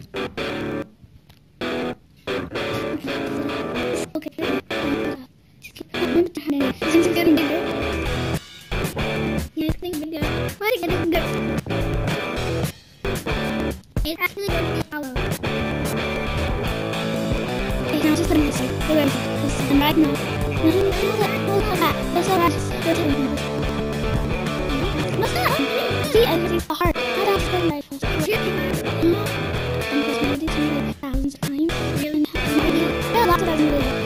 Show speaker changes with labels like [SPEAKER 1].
[SPEAKER 1] Okay. This is getting bigger. Yeah, it's getting bigger. Why is it getting bigger? It's actually going to be hollow. Okay, now just put it in this way. Where is it? And right now. Hold that. That's all right. What's that? See, everything's a heart. How do I spell my phone? And because we did it like thousands of times, really have no idea. There are lots of thousands of videos.